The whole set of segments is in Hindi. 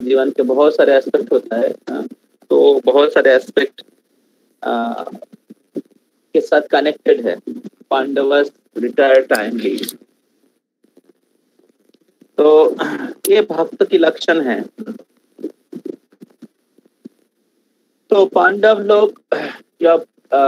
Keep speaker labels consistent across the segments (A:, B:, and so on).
A: जीवन के बहुत सारे एस्पेक्ट होता है, तो बहुत सारे एस्पेक्ट के साथ कनेक्टेड है पांडवस रिटायर टाइमली। तो ये भक्त की लक्षण है। तो पांडव लोग जब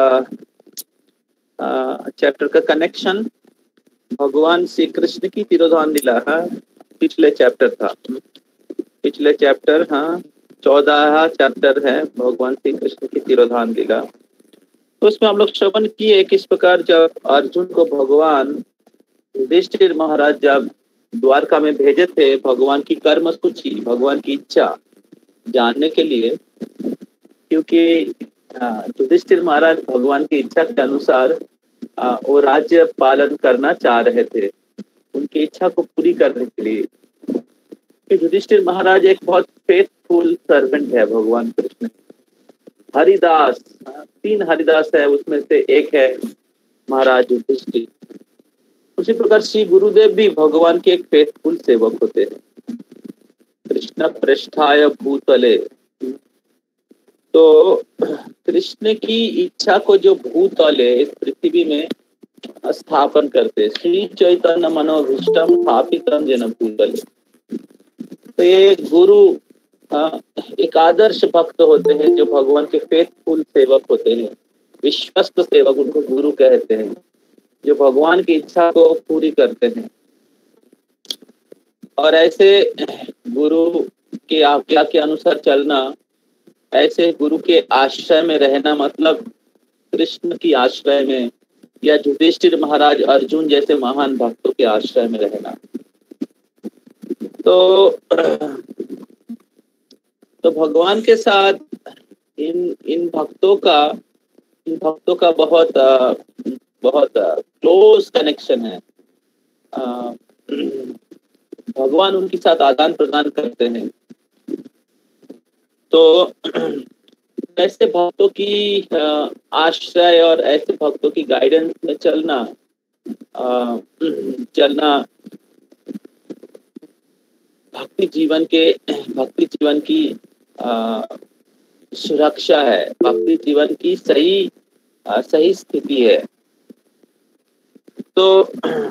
A: चैप्टर का कनेक्शन भगवान श्री कृष्ण की तिरोधान लीला पिछले चैप्टर था, पिछले चैप्टर 14 चैप्टर है भगवान श्री कृष्ण की तिरोधान लीला। तो उसमें हम लोग श्रवण किए किस प्रकार जब अर्जुन को भगवान युधिष्ठिर महाराज जब द्वारका में भेजे थे भगवान की कर्म सूची, भगवान की इच्छा जानने के लिए, क्योंकि युधिष्ठिर महाराज भगवान की इच्छा के अनुसार वो राज्य पालन करना चाह रहे थे, उनकी इच्छा को पूरी करने के लिए। युधिष्ठिर महाराज एक बहुत फेथफुल सर्वेंट है भगवान कृष्ण। हरिदास, 3 हरिदास है, उसमें से एक है महाराज युधिष्ठिर। उसी प्रकार श्री गुरुदेव भी भगवान के एक फेथफुल सेवक होते हैं। कृष्ण पृष्ठाय भूतले, तो कृष्ण की इच्छा को जो भूतले इस पृथ्वी में स्थापन करते, श्री चैतन्य मनोभीष्टम स्थापितम जन भूतले। तो ये गुरु एक आदर्श भक्त होते हैं जो भगवान के फेथफुल सेवक होते हैं, विश्वस्त सेवक उनको गुरु कहते हैं, जो भगवान की इच्छा को पूरी करते हैं। और ऐसे गुरु के आज्ञा के अनुसार चलना, ऐसे गुरु के आश्रय में रहना, मतलब कृष्ण की आश्रय में या युधिष्ठिर महाराज अर्जुन जैसे महान भक्तों के आश्रय में रहना। तो भगवान के साथ इन भक्तों का बहुत क्लोज कनेक्शन है। भगवान उनके साथ आदान प्रदान करते हैं। तो ऐसे भक्तों की आश्रय और ऐसे भक्तों की गाइडेंस में चलना भक्ति जीवन की सुरक्षा है, भक्ति जीवन की सही स्थिति है। तो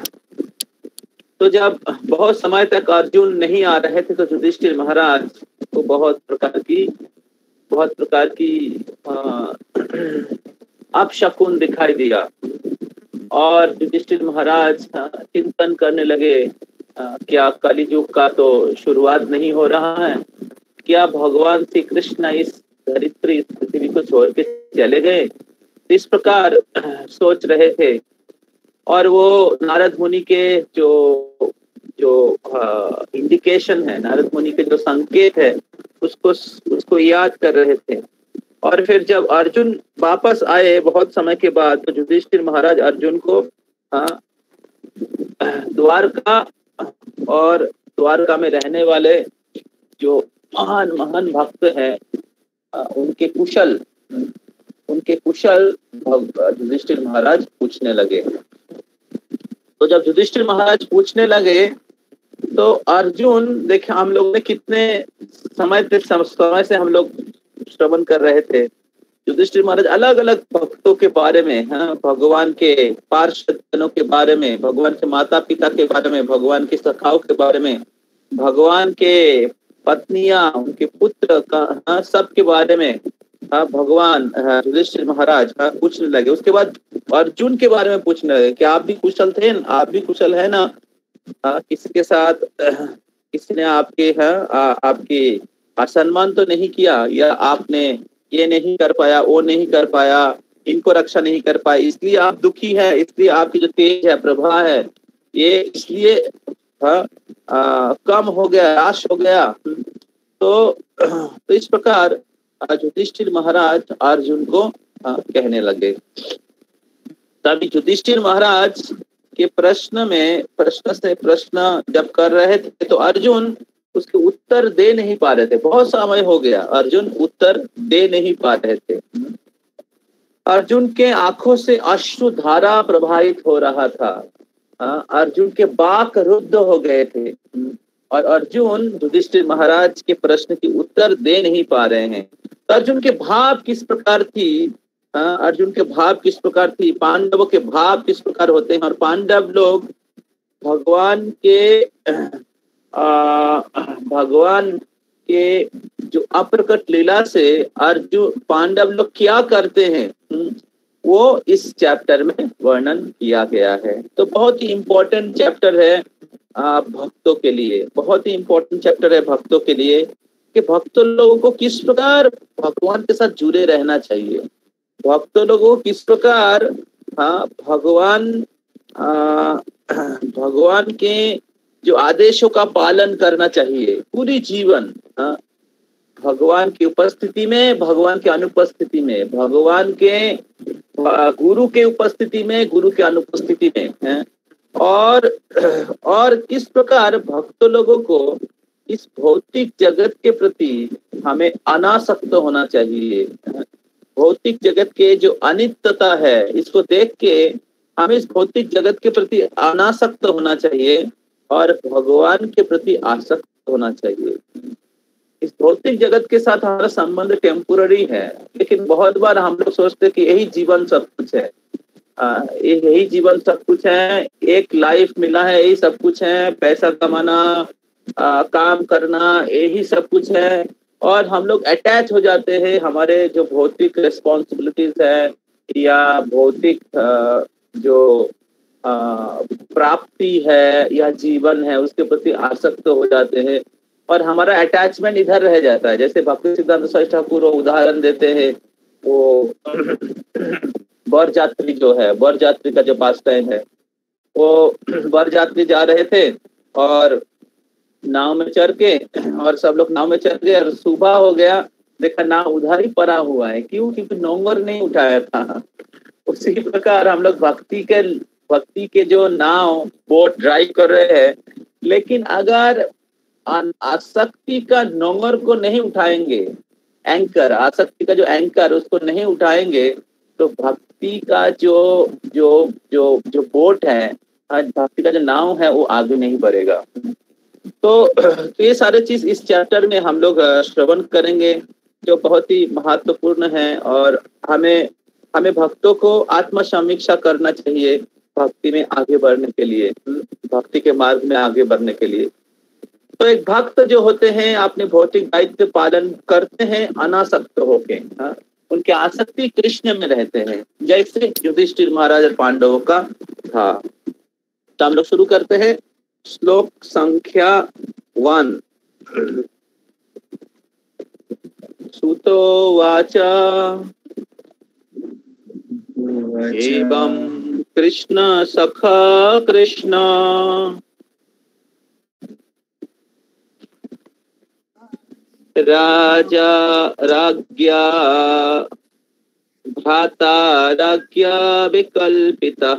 A: जब बहुत समय तक अर्जुन नहीं आ रहे थे तो युधिष्ठिर महाराज को बहुत प्रकार की अपशकुन दिखाई दिया और युधिष्ठिर महाराज चिंतन करने लगे, क्या कलियुग का तो शुरुआत नहीं हो रहा है, क्या भगवान श्री कृष्ण इस धरित्री पृथ्वी को छोड़ के चले गए? इस प्रकार सोच रहे थे। और वो नारद मुनि के जो इंडिकेशन है, नारद मुनि के जो संकेत है उसको याद कर रहे थे। और फिर जब अर्जुन वापस आए बहुत समय के बाद, तो युधिष्ठिर महाराज अर्जुन को द्वारका में रहने वाले जो महान भक्त हैं उनके कुशल युधिष्ठिर महाराज पूछने लगे। तो जब युधिष्ठिर महाराज पूछने लगे तो अर्जुन, देखे हम लोग ने कितने समय से हम लोग श्रवण कर रहे थे, युधिष्ठिर महाराज अलग अलग भक्तों के बारे में, भगवान के पार्षदों के बारे में, भगवान के माता पिता के बारे में, भगवान के सखाओं के बारे में, भगवान के पत्नियां, उनके पुत्र का सब के बारे में भगवान युधिष्ठिर महाराज पूछने लगे। उसके बाद अर्जुन के बारे में पूछने लगे कि आप भी कुशल थे, आप भी कुशल है ना, किसके साथ किसने आपके असम्मान तो नहीं किया, या आपने ये नहीं कर पाया, वो नहीं कर पाया, इनको रक्षा नहीं कर पाया, इसलिए आप दुखी है, इसलिए आपकी जो तेज है, प्रभा है, ये इसलिए कम हो गया, राश हो गया। तो इस प्रकार युधिष्ठिर महाराज अर्जुन को कहने लगे। तभी युधिष्ठिर महाराज के प्रश्न जब कर रहे थे तो अर्जुन उसके उत्तर दे नहीं पा रहे थे। बहुत समय हो गया, अर्जुन उत्तर दे नहीं पा रहे थे। अर्जुन के आंखों से अश्रु धारा प्रवाहित हो रहा था। अर्जुन के बाक रुद्ध हो गए थे और अर्जुन युधिष्ठिर महाराज के प्रश्न की उत्तर दे नहीं पा रहे हैं। तो अर्जुन के भाव किस प्रकार थी, अर्जुन के भाव किस प्रकार थी, पांडवों के भाव किस प्रकार होते हैं, और पांडव लोग भगवान के जो अप्रकट लीला से अर्जुन पांडव लोग क्या करते हैं, वो इस चैप्टर में वर्णन किया गया है। तो बहुत ही इम्पोर्टेंट चैप्टर है भक्तों के लिए, बहुत ही इम्पोर्टेंट चैप्टर है भक्तों के लिए कि भक्तों लोगों को किस प्रकार भगवान के साथ जुड़े रहना चाहिए, भक्तों लोगों को किस प्रकार भगवान के जो आदेशों का पालन करना चाहिए पूरी जीवन, भगवान की उपस्थिति में, भगवान के अनुपस्थिति में, भगवान के गुरु के उपस्थिति में, गुरु के अनुपस्थिति में, और किस प्रकार भक्त लोगों को इस भौतिक जगत के प्रति हमें अनासक्त होना चाहिए। भौतिक जगत के जो अनित्यता है इसको देख के हमें इस भौतिक जगत के प्रति अनासक्त होना चाहिए और भगवान के प्रति आसक्त होना चाहिए। इस भौतिक जगत के साथ हमारा संबंध टेम्पोररी है, लेकिन बहुत बार हम लोग सोचते हैं कि यही जीवन सब कुछ है, यही जीवन सब कुछ है, एक लाइफ मिला है, यही सब कुछ है, पैसा कमाना, काम करना, यही सब कुछ है। और हम लोग अटैच हो जाते हैं हमारे जो भौतिक रिस्पॉन्सिबिलिटीज है या भौतिक जो प्राप्ति है या जीवन है उसके प्रति आसक्त हो जाते हैं और हमारा अटैचमेंट इधर रह जाता है। जैसे भक्ति सिद्धांत सरस्वती ठाकुर उदाहरण देते हैं, वो बरयात्री जो है, बरयात्री का जो पास टाइम है, वो बरयात्री जा रहे थे और नाव में चढ़ के, और सब लोग नाव में चढ़ गए और सुबह हो गया, देखा नाव उधर ही पड़ा हुआ है। क्यों? क्योंकि नोंगर नहीं उठाया था। उसी प्रकार हम लोग भक्ति के जो नाव बोट ड्राइव कर रहे हैं, लेकिन अगर आसक्ति का नोंगर को नहीं उठाएंगे, एंकर, आसक्ति का जो एंकर उसको नहीं उठाएंगे, तो भक्ति का जो जो जो जो बोट है, भक्ति का जो नाव है, वो आगे नहीं बढ़ेगा। तो ये सारे चीज इस चैप्टर में हम लोग श्रवण करेंगे जो बहुत ही महत्वपूर्ण है, और हमें भक्तों को आत्मसमीक्षा करना चाहिए भक्ति में आगे बढ़ने के लिए, भक्ति के मार्ग में आगे बढ़ने के लिए। तो एक भक्त जो होते हैं अपने भौतिक दायित्व पालन करते हैं अनासक्त होके, उनकी आसक्ति कृष्ण में रहते हैं, जैसे युधिष्ठिर महाराज और पांडवों का था। तो हम लोग शुरू करते हैं श्लोक संख्या 1। सूतो वाचा एवं कृष्ण सखा कृष्ण राजा राज्ञा भ्राता राज्ञा विकल्पितः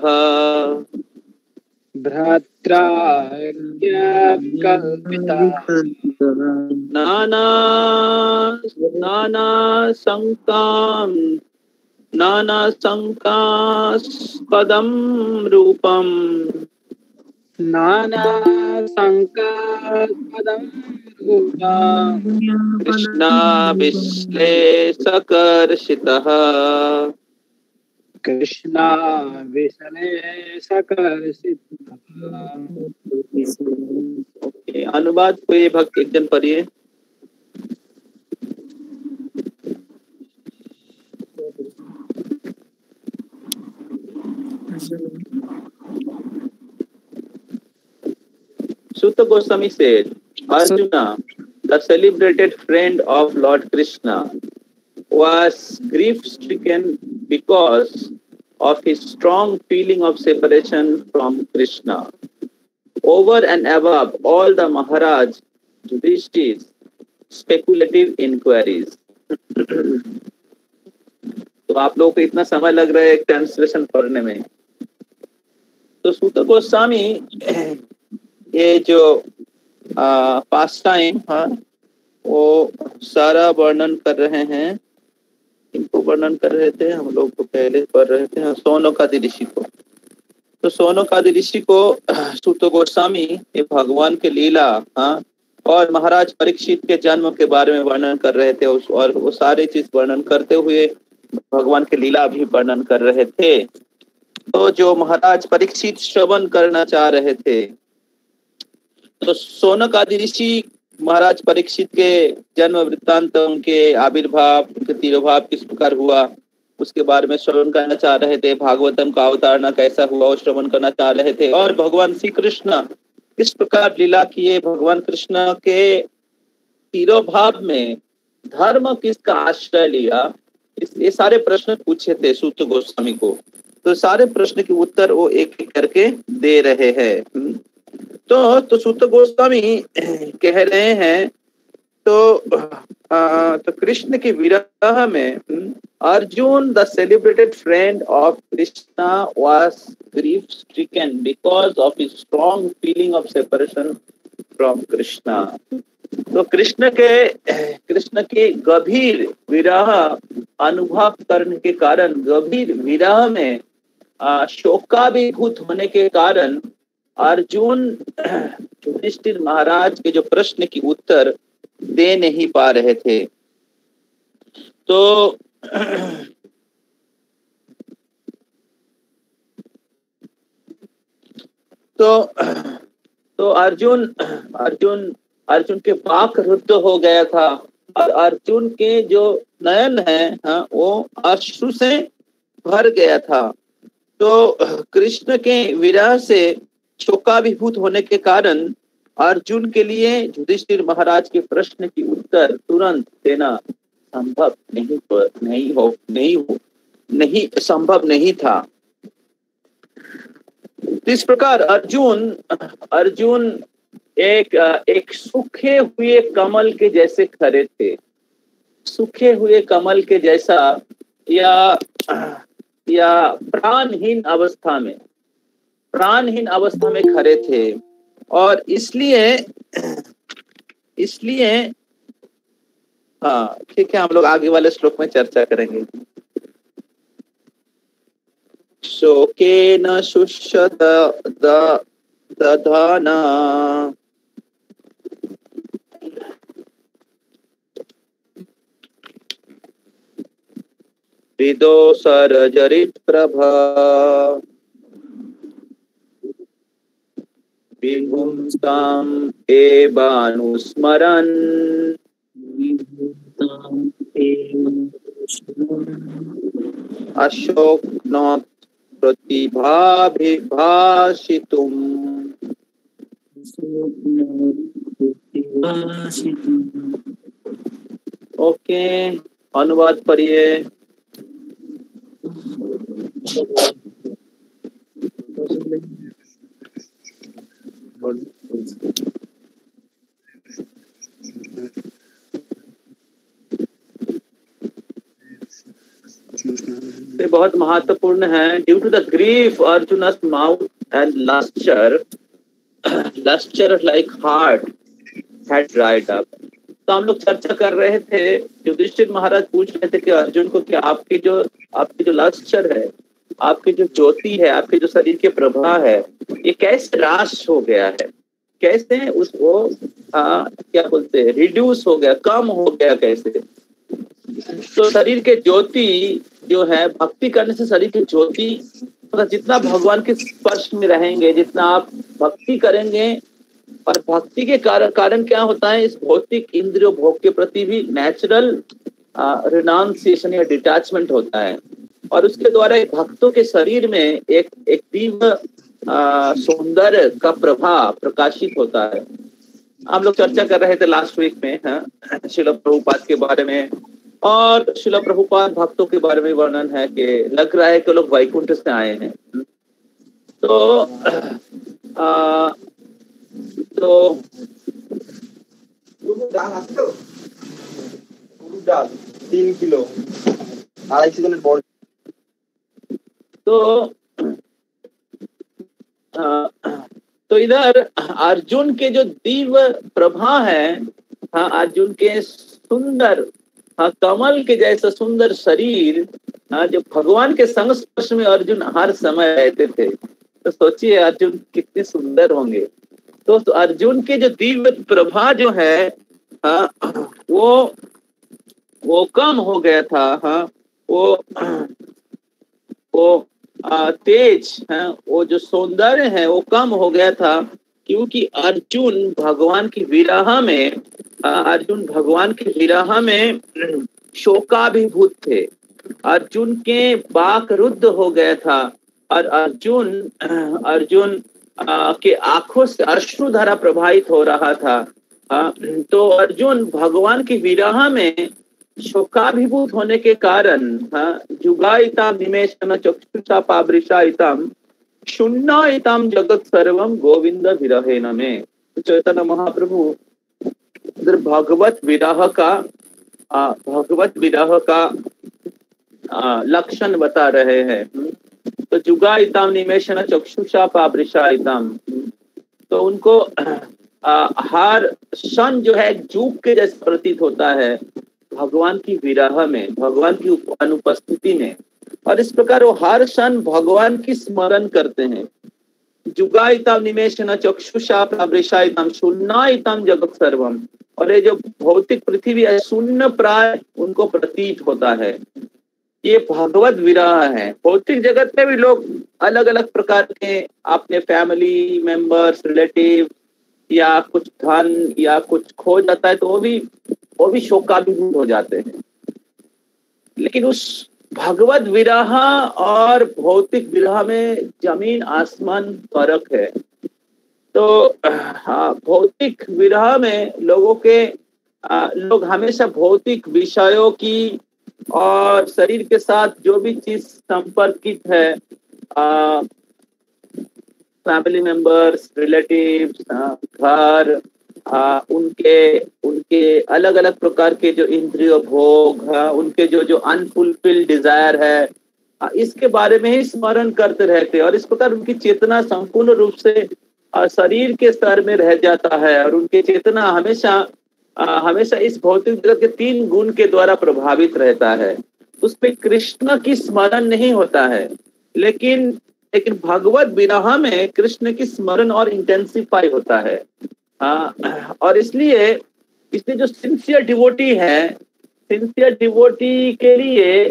A: नाना शंकास्पदं रूपम कृष्णा विश्लेषकर्षितः। अनुवाद कोई भक्त एक जन पढ़िए। Sutta Goswami said, Arjuna, the celebrated friend of Lord Krishna, was grief-stricken because of his strong feeling of separation from Krishna. Over and above all the Maharaj Yudhishthir's speculative inquiries. तो आप लोगों को इतना समय लग रहा है ट्रांसलेशन पढ़ने में। तो सूत गोस्वामी ये जो पास टाइम वो सारा वर्णन कर रहे हैं। इनको वर्णन कर रहे थे हम लोग तो पहले पढ़ रहे थे, सौनकादि ऋषि को। तो सोनकादि ऋषि को सूत गोस्वामी ये भगवान के लीला, हाँ, और महाराज परीक्षित के जन्म के बारे में वर्णन कर रहे थे, और वो सारी चीज वर्णन करते हुए भगवान के लीला भी वर्णन कर रहे थे। तो जो महाराज परीक्षित श्रवण करना चाह रहे थे, तो सोनकादि ऋषि महाराज परीक्षित के जन्म वृत्तांत, उनके आविर्भाव, उनके तिरोभाव किस प्रकार हुआ, उसके बारे में श्रवण करना चाह रहे थे। भागवतम का अवतारणा कैसा हुआ वो श्रवण करना चाह रहे थे। और भगवान श्री कृष्ण किस प्रकार लीला किए, भगवान कृष्ण के तिरोभाव में धर्म किसका आश्रय लिया, ये सारे प्रश्न पूछे थे सूत गोस्वामी को। तो सारे प्रश्न के उत्तर वो एक एक करके दे रहे हैं। तो सूत गोस्वामी कह रहे हैं, तो कृष्ण के विरह में Arjun the celebrated friend of Krishna was grief stricken because of his strong feeling of separation from Krishna. तो कृष्ण के गंभीर विरह अनुभव करने के कारण, गंभीर विरह में शोकाभिभूत होने के कारण अर्जुन युधिष्ठिर महाराज के जो प्रश्न की उत्तर दे नहीं पा रहे थे। तो अर्जुन के वाक रुद्ध हो गया था, और अर्जुन के जो नयन है, हाँ, वो अश्रु से भर गया था। तो कृष्ण के विरह से शोकाभिभूत होने के कारण अर्जुन के लिए युधिष्ठिर महाराज के प्रश्न की उत्तर तुरंत देना संभव संभव नहीं था। इस प्रकार अर्जुन एक सूखे हुए कमल के जैसे खड़े थे, सूखे हुए कमल के जैसा, या प्राणहीन अवस्था में खड़े थे। और इसलिए हाँ, ठीक है, हम लोग आगे वाले श्लोक में चर्चा करेंगे। शोकेन शुष्यत दधना हृदोसरजरित प्रभा विभुंसाम एवानुस्मरन् अशोकनोत् प्रतिभाभिभाषितुम्। ओके, अनुवाद पढ़िए। ये बहुत महत्वपूर्ण है। Due to the grief Arjun's mouth and lustre like heart had dried up। तो हम लोग चर्चा कर रहे थे, युधिष्ठिर महाराज पूछ रहे थे कि अर्जुन को, कि आपकी जो लस्टर है, आपकी जो ज्योति है, आपके जो शरीर के प्रभा है, ये कैसे राश हो गया है, कैसे क्या बोलते हैं, रिड्यूस हो गया, कम हो गया कैसे। तो शरीर के ज्योति जो है, भक्ति करने से शरीर की ज्योति, मतलब जितना भगवान के स्पर्श में रहेंगे, जितना आप भक्ति करेंगे, और भक्ति के कारण क्या होता है, इस भौतिक इंद्रिय भोग के प्रति भी नेचुरल रिनाउंसिएशन या डिटैचमेंट होता है, और उसके द्वारा भक्तों के शरीर में एक दिव्य सौंदर्य का प्रभाव प्रकाशित होता है। हम लोग चर्चा कर रहे थे लास्ट वीक में, श्रील प्रभुपाद के बारे में, और श्रील प्रभुपाद भक्तों के बारे में वर्णन है कि लग रहा है कि लोग वैकुंठ से आए हैं। तो
B: 3 किलो 250 জনের বড়।
A: तो इधर अर्जुन के जो दिव्य प्रभा है, अर्जुन के सुंदर, कमल के जैसा सुंदर शरीर, जो भगवान के संस्पर्श में अर्जुन हर समय रहते थे, तो सोचिए अर्जुन कितने सुंदर होंगे। तो अर्जुन के जो दिव्य प्रभा जो है, हाँ, वो कम हो गया था। हाँ, वो तेज है, वो जो सौंदर्य है वो कम हो गया था, क्योंकि अर्जुन भगवान की विरह में अर्जुन भगवान की विरह में शोकाभिभूत थे। अर्जुन के बाक रुद्ध हो गया था और अर्जुन अर्जुन के आंखों से अश्रुधारा प्रभावित हो रहा था। तो अर्जुन भगवान की विरह में शोकाभिभूत होने के कारण जुगाइताम निमेषन चक्षुषा पावृषाइताम शून्यताम जगत सर्वम गोविंद विरहेन में। चैतन्य महाप्रभु भगवत विरह का लक्षण बता रहे हैं। तो जुगाइताम निमेषन चक्षुषा पावृषाइताम, तो उनको हर क्षण जो है जुग के जैसे प्रतीत होता है भगवान की विरह में, भगवान की अनुपस्थिति में, और इस प्रकार वो हर क्षण भगवान की स्मरण करते हैं। जुगाइताम निमेषन चक्षुषा प्रवृषाइताम शून्यताम जगत सर्वम, और ये जो भौतिक पृथ्वी है शून्य प्राय उनको प्रतीत होता है। ये भगवत विरह है। भौतिक जगत में भी लोग अलग अलग प्रकार के अपने फैमिली मेंबर्स, रिलेटिव या कुछ धन या कुछ खो जाता है तो वो भी शोकाभिभूत हो जाते हैं। लेकिन उस भगवत विरह और भौतिक विरह में जमीन आसमान फर्क है। तो भौतिक विरह में लोग हमेशा भौतिक विषयों की और शरीर के साथ जो भी चीज संपर्कित है, फैमिली मेंबर्स, रिलेटिव्स, घर, उनके अलग अलग प्रकार के जो इंद्रिय भोग, उनके जो अनफुलफिल्ड डिजायर है, इसके बारे में ही स्मरण करते रहते हैं। और इस प्रकार उनकी चेतना संपूर्ण रूप से शरीर के स्तर में रह जाता है और उनकी चेतना हमेशा इस भौतिक जगत के 3 गुण के द्वारा प्रभावित रहता है। उसमें कृष्ण की स्मरण नहीं होता है, लेकिन भगवत विरह में कृष्ण की स्मरण और इंटेंसिफाई होता है। और इसलिए जो सिंसियर डिवोटी है, सिंसियर डिवोटी के लिए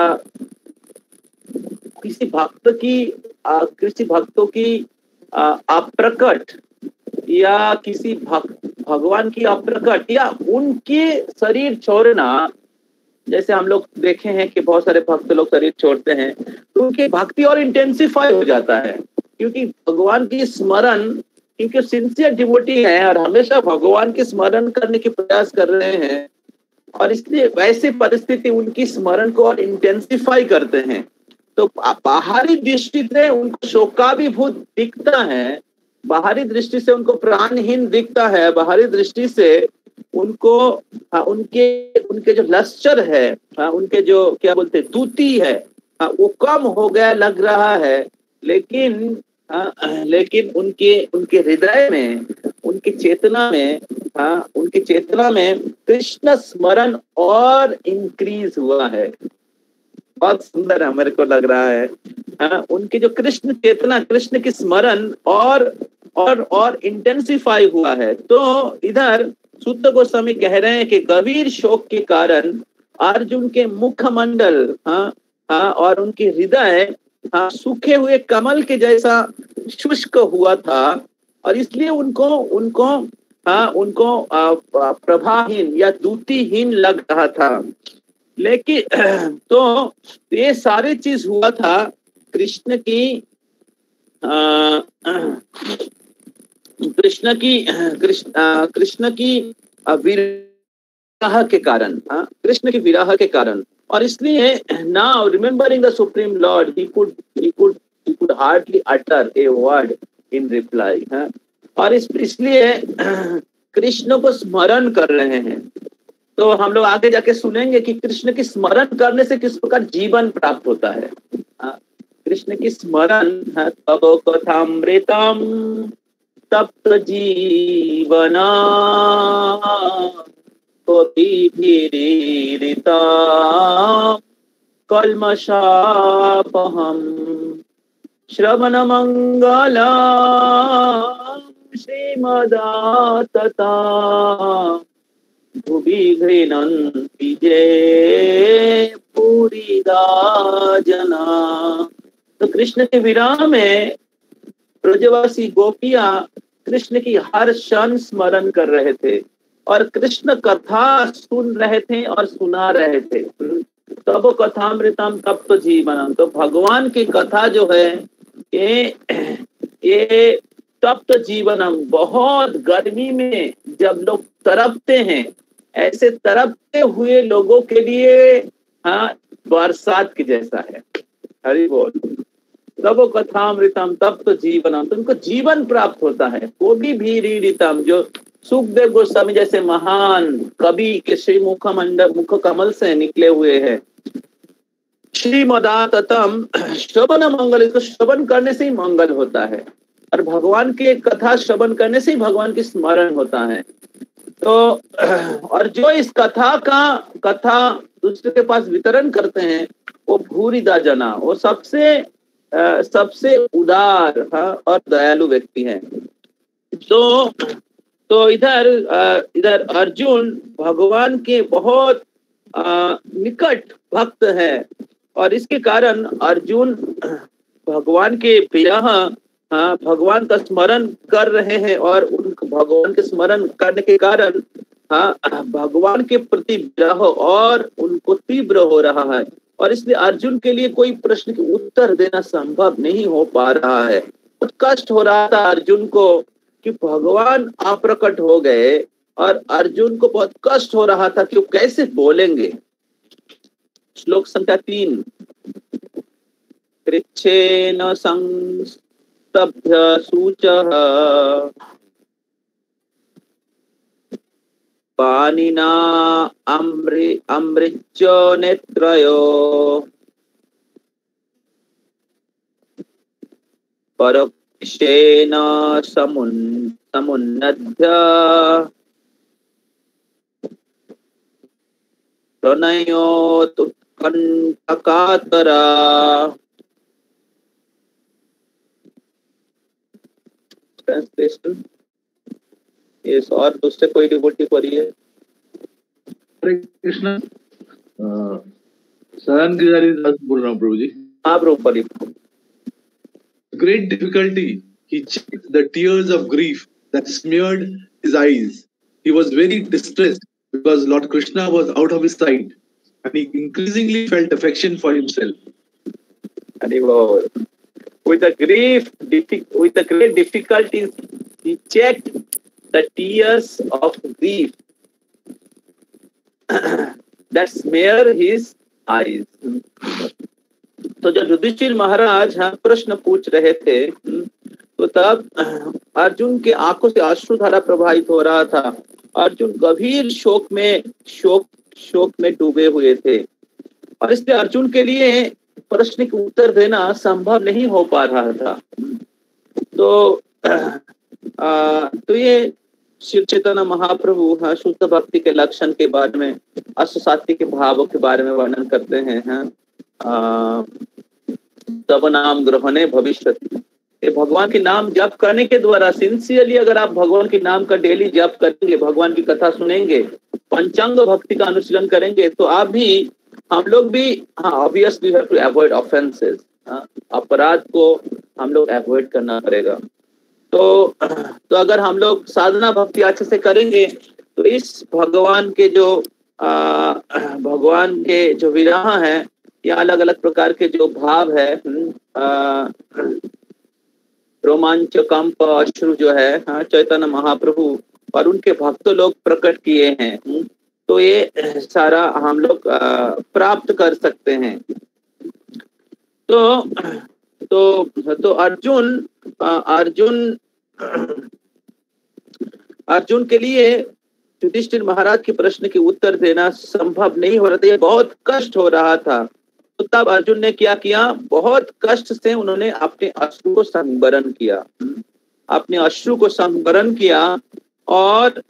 A: किसी भक्तों की अप्रकट या किसी भगवान की अप्रकट या उनके शरीर छोड़ना, जैसे हम लोग देखे हैं कि बहुत सारे भक्त लोग शरीर छोड़ते हैं तो उनकी भक्ति और इंटेंसिफाई हो जाता है, क्योंकि भगवान की स्मरण, क्योंकि सिंसियर डिवोटी है और हमेशा भगवान की स्मरण करने की प्रयास कर रहे हैं, और इसलिए वैसी परिस्थिति उनकी स्मरण को और इंटेंसिफाई करते हैं। तो बाहरी दृष्टि से उनको शोकाभिभूत दिखता है, बाहरी दृष्टि से उनको प्राणहीन दिखता है, बाहरी दृष्टि से उनको उनके जो लश्चर है, उनके जो क्या बोलते हैं दूती है, वो कम हो गया लग रहा है। लेकिन उनके हृदय में, उनकी चेतना में कृष्ण स्मरण और इंक्रीज हुआ है। बहुत सुंदर है, मेरे को लग रहा है। उनकी जो कृष्ण चेतना, कृष्ण की स्मरण और इंटेंसिफाई हुआ है। तो इधर सूत गोस्वामी कह रहे हैं कि गंभीर शोक के कारण अर्जुन के मुखमंडल और उनके हृदय सूखे हुए कमल के जैसा शुष्क हुआ था, और इसलिए उनको प्रभाहीन या दूतीहीन लग रहा था। लेकिन तो ये सारी चीज हुआ था कृष्ण की विरह के कारण, कृष्ण की विरह के कारण। और इसलिए now remembering the supreme lord he could hardly utter a word in reply। और इसलिए कृष्ण को स्मरण कर रहे हैं। तो हम लोग आगे जाके सुनेंगे कि कृष्ण की स्मरण करने से किस प्रकार जीवन प्राप्त होता है। कृष्ण की स्मरण तब कथामृतम तप्त जीवना कल्मषापहम श्रवण मंगला श्रीमदातता भुवि गृह्णन्ति ये पुरीदा जना। तो कृष्ण के विराह में ब्रजवासी गोपियां कृष्ण की हर क्षण स्मरण कर रहे थे और कृष्ण कथा सुन रहे थे और सुना रहे थे। तब कथामृतम तब तो जीवनम। तो भगवान की कथा जो है ये तप्त जीवनम, बहुत गर्मी में जब लोग तड़पते हैं, ऐसे तड़पते हुए लोगों के लिए हाँ बरसात की जैसा है। हरि बोल। तब कथामृतम तब तो जीवनम, तुमको जीवन प्राप्त होता है। कोटि भी रीडितम, जो सुखदेव गोस्वामी जैसे महान कवि के श्री मुख कमल से निकले हुए हैं। श्रीमदाततम, श्रवण मंगल, इसको श्रवण करने से ही मंगल होता है और भगवान की कथा श्रवण करने से ही भगवान की स्मरण होता है। तो और जो इस कथा दूसरे के पास वितरण करते हैं वो भूरिदा जना, वो सबसे उदार और दयालु व्यक्ति हैं। तो इधर अर्जुन भगवान के बहुत निकट भक्त है और इसके कारण अर्जुन भगवान के विरह भगवान का स्मरण कर रहे हैं और उन भगवान के स्मरण करने के कारण भगवान के प्रति विरह और उनको तीव्र हो रहा है और इसलिए अर्जुन के लिए कोई प्रश्न के उत्तर देना संभव नहीं हो पा रहा है। बहुत कष्ट हो रहा था अर्जुन को कि भगवान अप्रकट हो गए और अर्जुन को बहुत कष्ट हो रहा था कि वो कैसे बोलेंगे। श्लोक संख्या 3। कृच्छेन संस्तभ्य सूचः पाणिना अमृच्य नेत्रयो परोक्षेण समुन्नद्य प्रणयोत्कण्ठकातरा। ट्रांसलेशन ये और दूसरे कोई डिवोटी पढ़िए।
C: हरे कृष्ण। सरण गिरिधारी दास बोल रहा हूँ प्रभु जी।
A: आप रूप पढ़िए।
C: Great difficulty he checked the tears of grief that smeared his eyes. He was very distressed because Lord Krishna was out of his sight and he increasingly felt affection for himself.
A: With the great difficulties he checked the tears of grief that smear his eyes. तो जब युधिष्ठिर महाराज प्रश्न पूछ रहे थे तो तब अर्जुन के आंखों से अश्रुधारा प्रवाहित हो रहा था। अर्जुन गंभीर शोक में डूबे हुए थे और इसलिए अर्जुन के लिए प्रश्न के उत्तर देना संभव नहीं हो पा रहा था। तो ये शिव चैतन्य महाप्रभु शुद्ध भक्ति के लक्षण के बारे में, अष्टसात्विक के भावों के बारे में वर्णन करते हैं। तब नाम ग्रहणे भविष्य, भगवान के नाम जप करने के द्वारा सिंसियरली अगर आप भगवान के नाम का डेली जप करेंगे, भगवान की कथा सुनेंगे, पंचांग भक्ति का अनुशीलन करेंगे तो हम लोग भी obviously have to avoid offences. अपराध को हम लोग अवॉइड करना पड़ेगा। तो अगर हम लोग साधना भक्ति अच्छे से करेंगे तो इस भगवान के जो विरह है या अलग अलग प्रकार के जो भाव है, रोमांच, कंप, अश्रु जो है चैतन्य महाप्रभु और उनके भक्त लोग प्रकट किए हैं, तो ये सारा हम लोग प्राप्त कर सकते हैं। तो अर्जुन के लिए युधिष्ठिर महाराज के प्रश्न के उत्तर देना संभव नहीं हो रहा था, ये बहुत कष्ट हो रहा था। तो तब अर्जुन ने क्या किया, बहुत कष्ट से उन्होंने अपने अश्रु को संवरण किया, और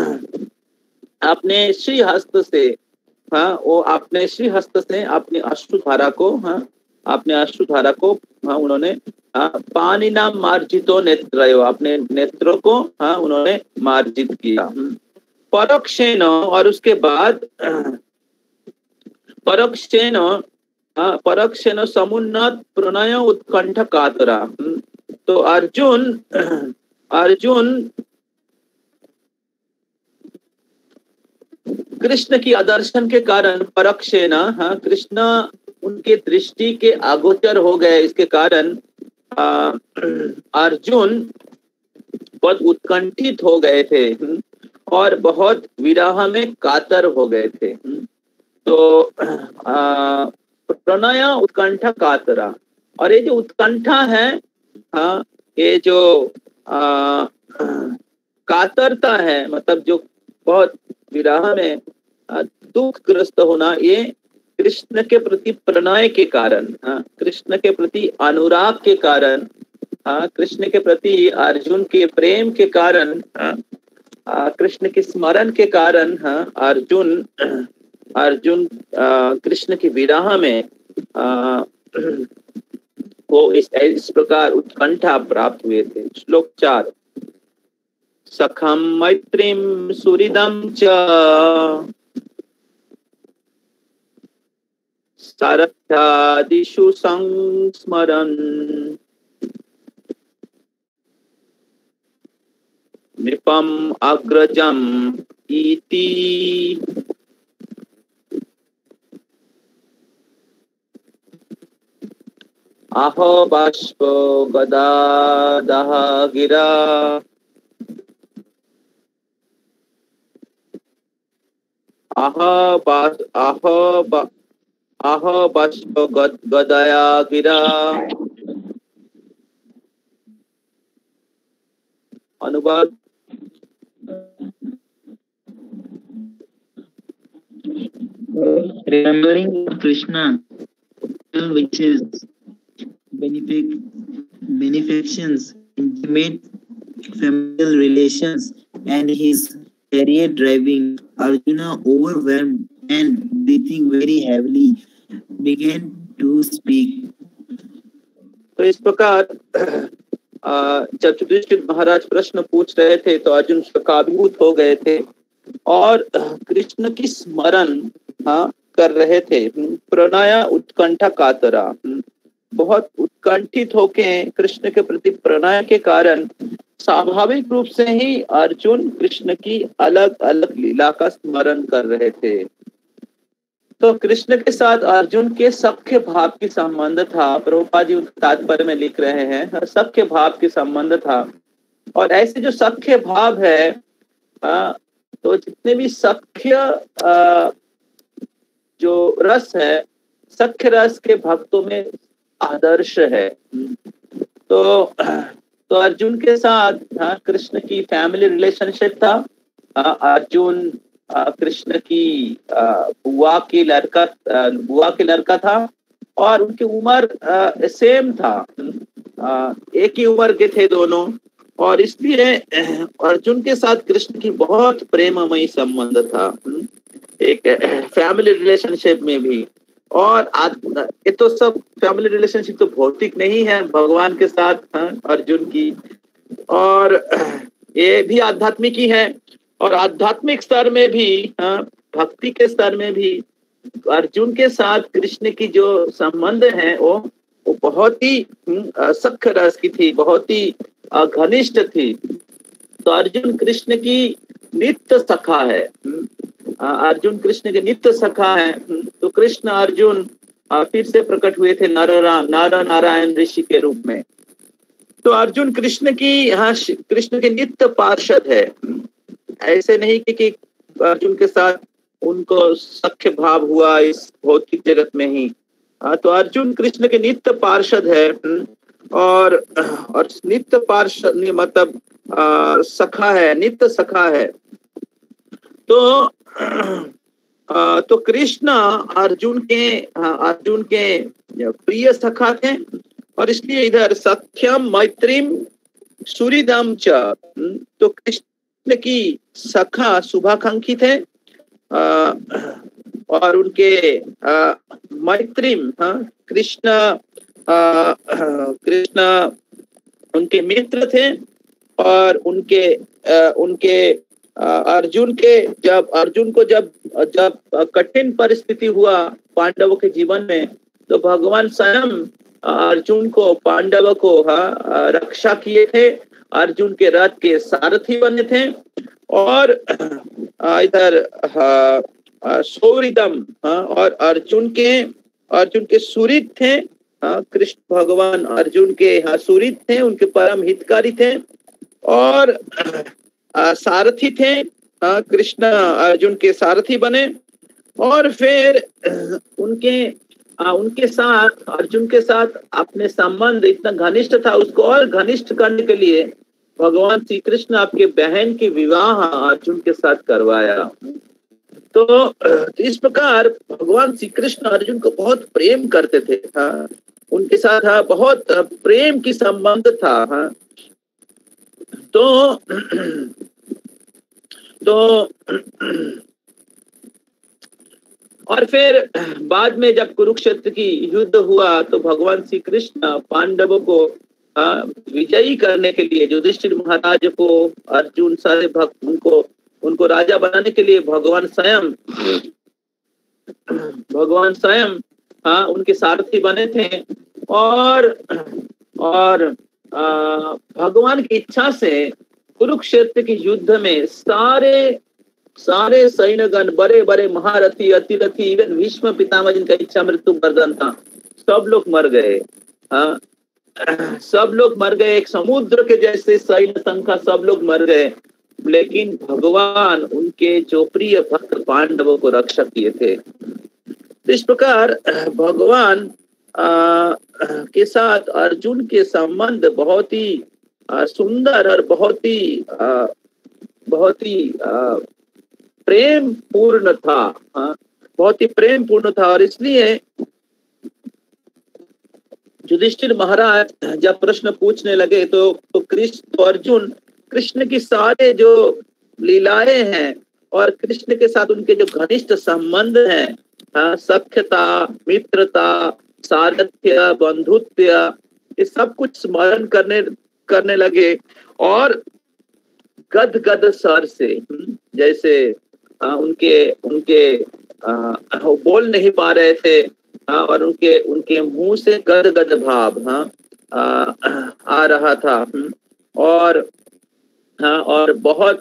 A: अपने श्री हस्त से अपने अश्रु धारा को आपने अश्रुधारा को उन्होंने पानी नाम मार्जितो नेत्रयो, अपने नेत्रों को उन्होंने मार्जित किया। परोक्षेण, और उसके बाद परोक्षेण समुन्नत प्रणय उत्कंठ कातरा। तो अर्जुन कृष्ण की आदर्शन के कारण परोक्षेण, कृष्ण उनके दृष्टि के अगोचर हो गए, इसके कारण अर्जुन बहुत उत्कंठित हो गए थे और बहुत विरह में कातर हो गए थे। तो प्रणय उत्कंठ कातरा, और ये जो उत्कंठा है, ये जो कातरता है, मतलब जो बहुत विरह में दुखग्रस्त होना, ये कृष्ण के प्रति प्रणय के कारण, कृष्ण के प्रति अनुराग के कारण, कृष्ण के प्रति अर्जुन के प्रेम के कारण, कृष्ण के स्मरण के कारण अर्जुन कृष्ण की विरह में वो इस प्रकार उत्कंठा प्राप्त हुए थे। श्लोक 4, सखम मैत्रीम सुहृदं च सारथ्यादिषु संस्मरन् नृपम अग्रजम इति अहो बाष्पो गदादः गिरा अहो बाष्पो गदया गिरा। अनुवाद,
D: remembering Krishna, which is benefactions, intimate familial relations, and his chariot driving, Arjuna, overwhelmed and breathing very heavily, began to speak.
A: तो इस प्रकार जब युधिष्ठिर महाराज प्रश्न पूछ रहे थे तो अर्जुन शोकाभिभूत हो गए थे और कृष्ण की स्मरण कर रहे थे। प्रणय उत्कंठा कातरा, बहुत उत्कंठित होके कृष्ण के प्रति प्रणय के कारण स्वाभाविक रूप से ही अर्जुन कृष्ण की अलग अलग लीला का स्मरण कर रहे थे। तो कृष्ण के साथ अर्जुन के सख्य भाव की संबंध था। प्रभुपाद जी तात्पर्य में लिख रहे हैं सख्य भाव की संबंध था। और ऐसे जो सख्य भाव है, तो जितने भी सख्य जो रस है, सख्य रस के भक्तों में आदर्श है। तो अर्जुन के साथ कृष्ण की फैमिली रिलेशनशिप था। अर्जुन कृष्ण की बुआ के लड़का था और उनकी उम्र सेम था, एक ही उम्र के थे दोनों, और इसलिए अर्जुन के साथ कृष्ण की बहुत प्रेममयी संबंध था, एक फैमिली रिलेशनशिप में भी। और ये तो सब फैमिली रिलेशनशिप तो भौतिक नहीं है भगवान के साथ अर्जुन की, और ये भी आध्यात्मिक ही है। और आध्यात्मिक स्तर में भी, भक्ति के स्तर में भी अर्जुन के साथ कृष्ण की जो संबंध है वो बहुत ही सख्य रस की थी, बहुत ही घनिष्ठ थी। तो अर्जुन कृष्ण की नित्य सखा है, अर्जुन कृष्ण के नित्य सखा है। तो कृष्ण अर्जुन फिर से प्रकट हुए थे नर नारायण ऋषि के रूप में। तो अर्जुन कृष्ण के नित्य पार्षद है। ऐसे नहीं कि अर्जुन के साथ उनको सख्य भाव हुआ इस भौतिक जगत में ही। तो अर्जुन कृष्ण के नित्य पार्षद है और नित्य पार्षद मतलब सखा है, नित्य सखा है। तो कृष्ण अर्जुन के प्रिय सखा थे, और इसलिए इधर सख्यम मैत्रीम सुहृदं च, तो कृष्ण की सखा शुभाकांक्षी थे और उनके मैत्रीम कृष्ण उनके मित्र थे और उनके अर्जुन को जब कठिन परिस्थिति हुआ पांडवों के जीवन में, तो भगवान स्वयं अर्जुन को पांडवों को रक्षा किए थे, अर्जुन के रथ के सारथी बने थे। और इधर सौरिदम और अर्जुन के सुहृद थे। कृष्ण भगवान अर्जुन के सुहृद थे, उनके परम हितकारी थे और सारथी थे। कृष्ण अर्जुन के सारथी बने और फिर उनके साथ, अर्जुन के साथ अपने संबंध इतना घनिष्ठ था, उसको और घनिष्ठ करने के लिए भगवान श्री कृष्ण आपके बहन के विवाह अर्जुन के साथ करवाया। तो इस प्रकार भगवान श्री कृष्ण अर्जुन को बहुत प्रेम करते थे। उनके साथ बहुत प्रेम की संबंध था। तो और फिर बाद में जब कुरुक्षेत्र की युद्ध हुआ तो भगवान श्री कृष्ण पांडवों को विजयी करने के लिए, युधिष्ठिर महाराज को, अर्जुन सारे भक्त उनको राजा बनाने के लिए भगवान स्वयं उनके सारथी बने थे। और भगवान की इच्छा से कुरुक्षेत्र के युद्ध में सारे सैन्यगण, बड़े बड़े महारथी, अतिरथी, इवन भीष्म पितामह जिनका इच्छा मृत्यु गर्दन था, सब लोग मर गए। सब लोग मर गए, एक समुद्र के जैसे सैन्य संख्या, सब लोग मर गए। लेकिन भगवान उनके जो प्रिय भक्त पांडवों को रक्षा किए थे। तो इस प्रकार भगवान के साथ अर्जुन के संबंध बहुत ही सुंदर और बहुत ही प्रेम पूर्ण था। बहुत ही प्रेम पूर्ण था। और इसलिए युधिष्ठिर महाराज जब प्रश्न पूछने लगे तो अर्जुन कृष्ण की सारे जो लीलाएं हैं और कृष्ण के साथ उनके जो घनिष्ठ संबंध हैं, सख्यता, मित्रता, सारथ्य, बंधुत्व, ये सब कुछ स्मरण करने लगे और गदगद स्वर से, जैसे उनके बोल नहीं पा रहे थे और उनके मुंह से गदगद भाव आ रहा था। और बहुत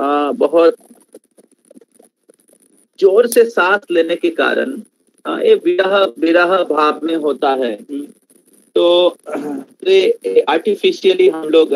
A: जोर से सांस लेने के कारण ये विरह भाव में होता है। तो आर्टिफिशियली हम लोग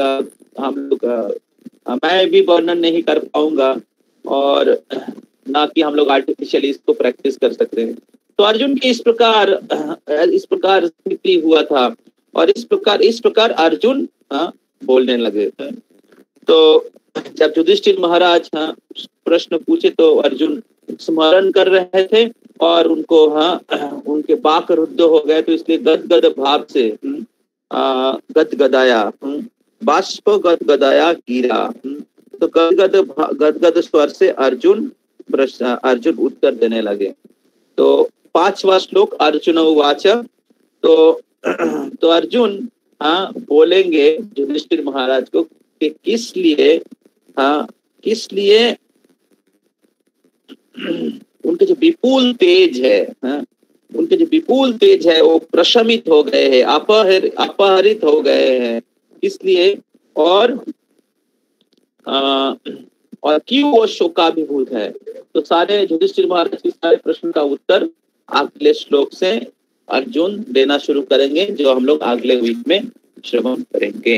A: मैं भी वर्णन नहीं कर पाऊंगा और ना कि हम लोग आर्टिफिशियली इसको प्रैक्टिस कर सकते हैं। तो अर्जुन की इस प्रकार स्थिति हुआ था और इस प्रकार अर्जुन बोलने लगे थे। तो जब युधिष्ठिर महाराज प्रश्न पूछे तो अर्जुन स्मरण कर रहे थे और उनको उनके बाक रुद्ध हो गए, तो इसलिए गदगद भाव से गदगदाया, बाष्प गदगदाया गिरा। तो गदगद स्वर से अर्जुन उत्तर देने लगे। तो 5वां श्लोक अर्जुन उवाच। तो अर्जुन बोलेंगे युधिष्ठिर महाराज को कि किस लिए उनके जो विपुल तेज है वो प्रशमित हो गए हैं, अपहरित हो गए हैं, इसलिए और क्यों वो शोकाभिभूत है। तो सारे युधिष्ठिर महाराज के सारे प्रश्न का उत्तर अगले श्लोक से अर्जुन देना शुरू करेंगे, जो हम लोग अगले वीक में श्रवण करेंगे।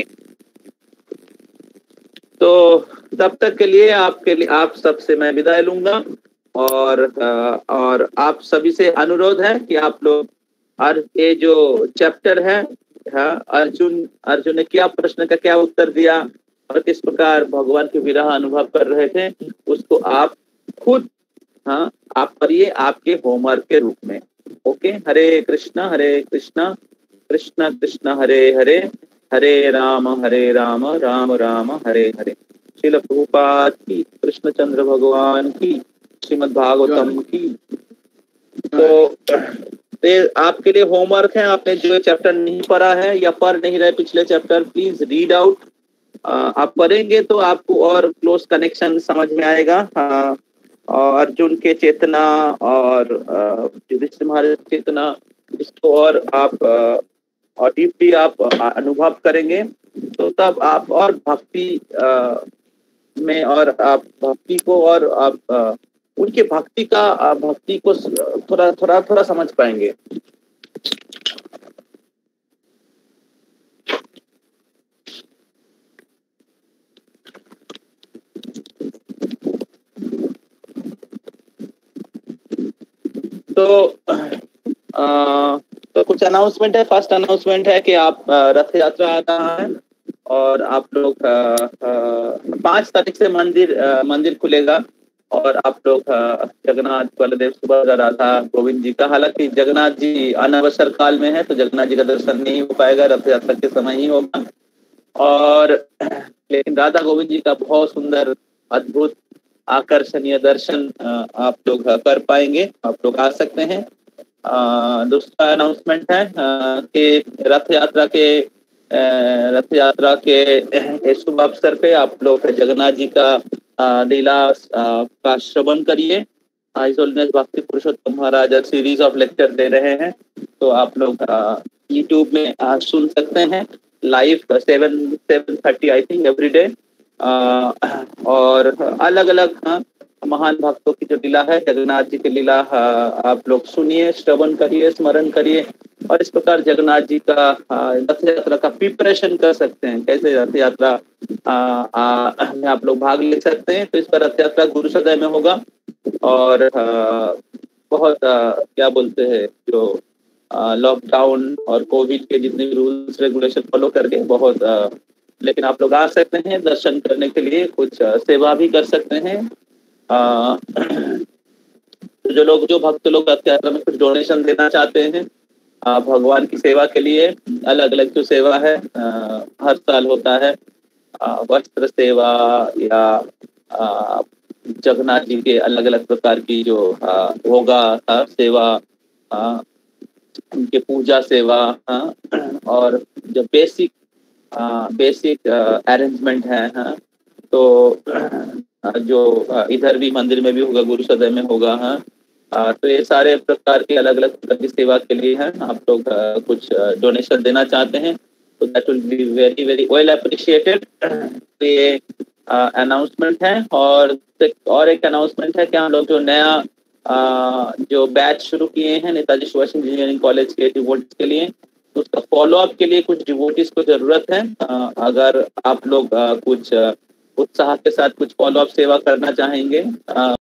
A: तो तब तक के लिए आप सबसे मैं विदाई लूंगा और आप सभी से अनुरोध है कि आप लोग ये जो चैप्टर है, अर्जुन ने क्या प्रश्न का क्या उत्तर दिया और किस प्रकार भगवान के विरह अनुभव कर रहे थे, उसको आप खुद आप करिए आपके होमवर्क के रूप में। ओके, हरे कृष्णा कृष्ण कृष्ण हरे हरे, हरे राम राम राम हरे हरे। श्रील प्रभुपाद की, कृष्णचंद्र भगवान की, श्रीमद् भागवतम की। तो ये आपके लिए होमवर्क है। आपने जो चैप्टर नहीं पढ़ा है या पढ़ नहीं रहे पिछले चैप्टर, प्लीज रीड आउट। आप पढ़ेंगे तो आपको और क्लोज कनेक्शन समझ में आएगा। और अर्जुन के चेतना और युधिष्ठिर महाराज चेतना, इसको और आप और डीपली आप अनुभव करेंगे, तो तब आप और भक्ति में और आप भक्ति को और आप उनके भक्ति को थोड़ा समझ पाएंगे। तो कुछ अनाउंसमेंट है। फर्स्ट अनाउंसमेंट है कि आप रथ यात्रा आ रहा है और आप लोग 5 तारीख से मंदिर खुलेगा और आप लोग जगन्नाथ, बलदेव, सुभद्रा, राधा, गोविंद जी का, हालांकि जगन्नाथ जी अनवसर काल में है तो जगन्नाथ जी का दर्शन नहीं हो पाएगा, रथ यात्रा के समय ही होगा। और लेकिन राधा गोविंद जी का बहुत सुंदर अद्भुत आकर्षणीय दर्शन आप लोग कर पाएंगे, आप लोग आ सकते हैं। दूसरा अनाउंसमेंट है कि रथ यात्रा के शुभ अवसर पे आप लोग जगन्नाथ जी का लीला का श्रवण करिए। His holiness Bhakti Purushottam Maharaj series of lecture दे रहे हैं, तो आप लोग यूट्यूब में सुन सकते हैं live 7:30 I think every day. और अलग अलग महान भक्तों की जो लीला है, जगन्नाथ जी की लीला आप लोग सुनिए, श्रवण करिए, स्मरण करिए और इस प्रकार जगन्नाथ जी का रथ यात्रा का प्रिपरेशन कर सकते हैं। कैसे रथ यात्रा में आप लोग भाग ले सकते हैं। तो इस पर रथ यात्रा गुरु सदय में होगा और बहुत क्या बोलते हैं, जो लॉकडाउन और कोविड के जितने भी रूल्स रेगुलेशन फॉलो करके बहुत लेकिन आप लोग आ सकते हैं दर्शन करने के लिए, कुछ सेवा भी कर सकते हैं। जो भक्त लोग रथ यात्रा में कुछ डोनेशन देना चाहते हैं भगवान की सेवा के लिए, अलग अलग जो सेवा है हर साल होता है, वस्त्र सेवा या जगन्नाथ जी के अलग अलग प्रकार की जो होगा सेवा, उनके पूजा सेवा और जो बेसिक अरेंजमेंट है तो जो इधर भी मंदिर में भी होगा, गुरु सदय में होगा। तो ये सारे प्रकार के अलग अलग प्रकार की सेवा के लिए है। आप लोग कुछ डोनेशन देना चाहते हैं तो that will be very very well appreciated. तो ये अनाउंसमेंट है। और एक अनाउंसमेंट है कि हम लोग जो नया जो बैच शुरू किए हैं नेताजी सुभाष इंजीनियरिंग कॉलेज के डिवोटीज के लिए, उसका फॉलोअप के लिए कुछ डिवोटीज को जरूरत है। अगर आप लोग कुछ उत्साह के साथ कुछ फॉलोअप सेवा करना चाहेंगे